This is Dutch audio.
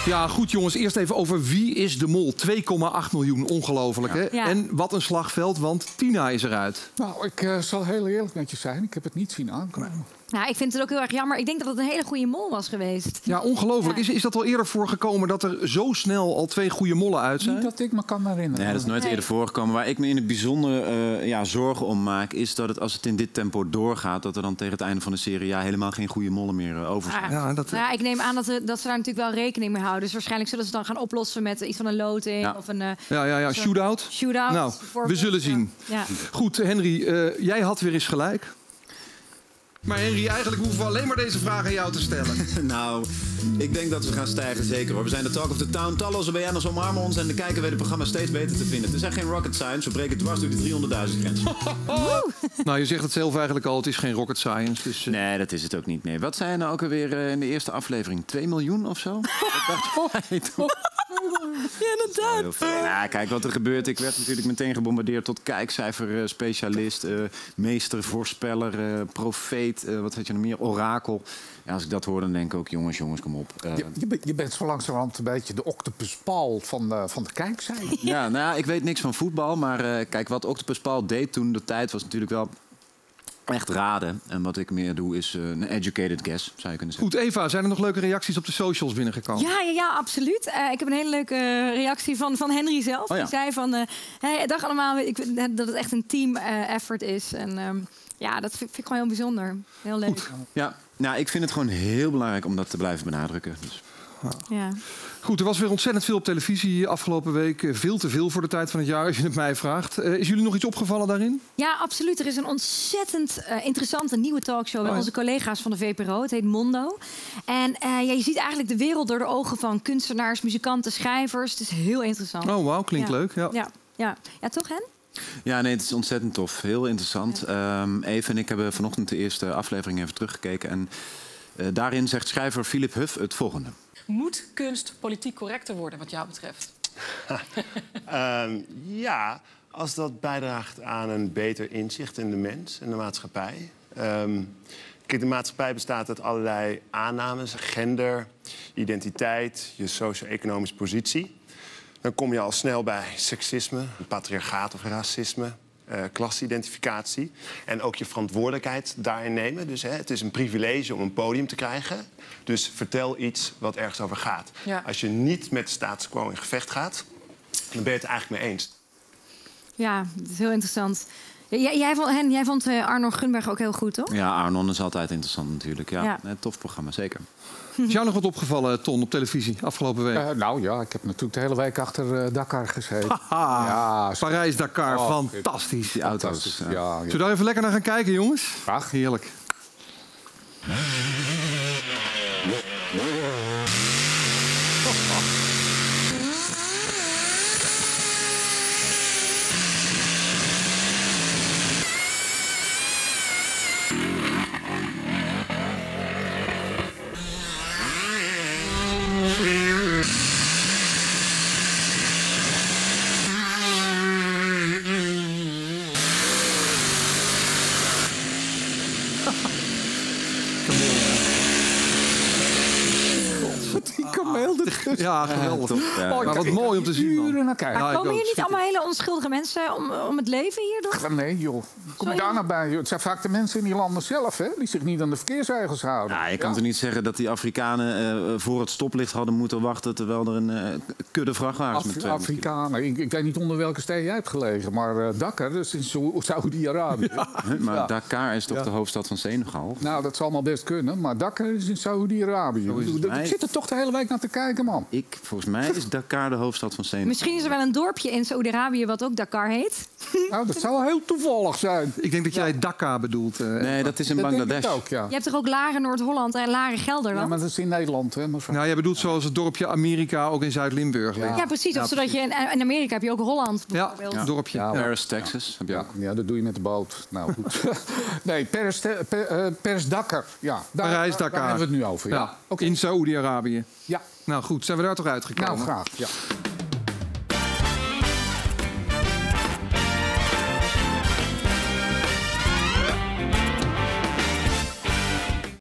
Ja, goed jongens. Eerst even over Wie is de Mol? 2,8 miljoen. Ongelooflijk, hè? Ja. En wat een slagveld, want Tina is eruit. Nou, ik zal heel eerlijk met je zijn. Ik heb het niet zien aankomen. Nou, ik vind het ook heel erg jammer. Ik denk dat het een hele goede mol was geweest. Ja, ongelooflijk. Ja. Is dat al eerder voorgekomen dat er zo snel al 2 goede mollen uit zijn? Niet dat ik me kan herinneren. Nee, dat is nooit eerder voorgekomen. Waar ik me in het bijzonder zorgen om maak... is dat het, als het in dit tempo doorgaat... dat er dan tegen het einde van de serie helemaal geen goede mollen meer over zijn. Ja, Nou, ik neem aan dat ze daar natuurlijk wel rekening mee houden. Dus waarschijnlijk zullen ze dan gaan oplossen met iets van een loting. Ja. Of een Ja, shootout. shootout. Nou, we bijvoorbeeld. zullen zien. Ja. Goed, Henry, jij had weer eens gelijk. Maar Henry, eigenlijk hoeven we alleen maar deze vraag aan jou te stellen. Nou, ik denk dat we gaan stijgen, zeker hoor. We zijn de talk of the town. Talloze BN'ers omarmen ons en de kijker weet het programma steeds beter te vinden. Het is echt geen rocket science. We breken dwars door die 300.000 grens. Nou, je zegt het zelf eigenlijk al. Het is geen rocket science. Dus, Nee, dat is het ook niet. Nee. Wat zijn er nou ook alweer in de eerste aflevering? 2 miljoen of zo? Ja, inderdaad. Nou, kijk wat er gebeurt. Ik werd natuurlijk meteen gebombardeerd tot kijkcijferspecialist, meestervoorspeller, profeet, wat had je nog meer, orakel. Ja, als ik dat hoor, dan denk ik ook, jongens, kom op. Je bent zo langzamerhand een beetje de Octopus Paul van de kijkzijde. Ja, nou ja, ik weet niks van voetbal, maar kijk, wat Octopus Paul deed toen de tijd was natuurlijk wel echt raden. En wat ik meer doe is een educated guess, zou je kunnen zeggen. Goed, Eva, zijn er nog leuke reacties op de socials binnengekomen? Ja, absoluut. Ik heb een hele leuke reactie van Henry zelf. Oh ja. Die zei van, hey, dag allemaal, dat het echt een team effort is. En ja, dat vind ik gewoon heel bijzonder. Heel leuk. Goed. Ja, nou, ik vind het gewoon heel belangrijk om dat te blijven benadrukken. Dus. Ja. Goed, er was weer ontzettend veel op televisie afgelopen week. Veel te veel voor de tijd van het jaar, als je het mij vraagt. Is jullie nog iets opgevallen daarin? Ja, absoluut. Er is een ontzettend interessante nieuwe talkshow bij onze collega's van de VPRO. Het heet Mondo. En je ziet eigenlijk de wereld door de ogen van kunstenaars, muzikanten, schrijvers. Het is heel interessant. Oh, wauw, klinkt leuk. Ja. Ja, toch, Hen? Ja, nee, het is ontzettend tof. Heel interessant. Eve en ik hebben vanochtend de eerste aflevering even teruggekeken. En daarin zegt schrijver Philip Huff het volgende. Moet kunst politiek correcter worden, wat jou betreft? Ja, als dat bijdraagt aan een beter inzicht in de mens en de maatschappij. Kijk, de maatschappij bestaat uit allerlei aannames. Gender, identiteit, je socio-economische positie. Dan kom je al snel bij seksisme, patriarchaat of racisme, klasseidentificatie. En ook je verantwoordelijkheid daarin nemen. Dus het is een privilege om een podium te krijgen. Dus vertel iets wat ergens over gaat. Ja. Als je niet met de status quo in gevecht gaat, dan ben je het eigenlijk mee eens. Ja, dat is heel interessant. Jij vond Arno Gunberg ook heel goed, toch? Ja, Arnon is altijd interessant natuurlijk. Ja, Ja. tof programma, zeker. Is jou nog wat opgevallen, Ton, op televisie afgelopen week? Nou ja, ik heb natuurlijk de hele week achter Dakar gezeten. Haha, Ja, Parijs-Dakar, Oh, fantastisch. Die auto's. fantastisch. Ja. Ja, Zullen we daar even lekker naar gaan kijken, jongens? Graag. Heerlijk. Die kameel ertussen. Ja, geweldig. Ja. Oh, Maar wat ik mooi om te zien, man. uren naar kijken. Ja, ik Komen ook. hier niet allemaal hele onschuldige mensen om het leven hier door? Nee, joh. Kom je daar nou bij? Joh? Het zijn vaak de mensen in die landen zelf, hè? Die zich niet aan de verkeersregels houden. Ja, je kan toch niet zeggen dat die Afrikanen voor het stoplicht hadden moeten wachten... terwijl er een kudde vrachtwagens met 200 kilo. Afrikanen. Ik weet niet onder welke steen jij hebt gelegen, maar Dakar, dat is in Saoedi-Arabië. Maar Ja. Dakar is toch de hoofdstad van Senegal? Nou, dat zal allemaal best kunnen, maar Dakar is in Saoedi-Arabië. Ik zit er toch de hele week naar te kijken, man. Volgens mij is Dakar de hoofdstad van Senegal. Misschien is er wel een dorpje in Saoedi-Arabië wat ook Dakar heet. Nou, dat zou wel heel toevallig zijn. Ik denk dat jij Dhaka bedoelt. Nee, dat is in Dat denk Bangladesh. ik ook, ja. Je hebt toch ook Laren Noord-Holland en Laren Ja, Gelderland? maar dat is in Nederland, hè? mevrouw. Nou, jij bedoelt zoals het dorpje Amerika ook in Zuid-Limburg ligt. Ja, precies. Of zodat je in Amerika heb je ook Holland Ja, bijvoorbeeld. het dorpje. Ja. Paris, Texas. Heb je Ja, ook. ja, dat doe je met de boot. Nou, goed. Nee, Pers Dakar. Ja, Parijs-Dakar. Daar hebben we het nu over. Ja. Oké. In Saoedi-Arabië. Ja. Nou goed, zijn we daar toch uitgekomen? Nou, graag. Ja.